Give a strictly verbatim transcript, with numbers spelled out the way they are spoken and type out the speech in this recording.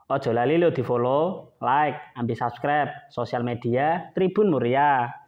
Ojo lali lo di follow, like, ambil subscribe sosial media Tribun Muria.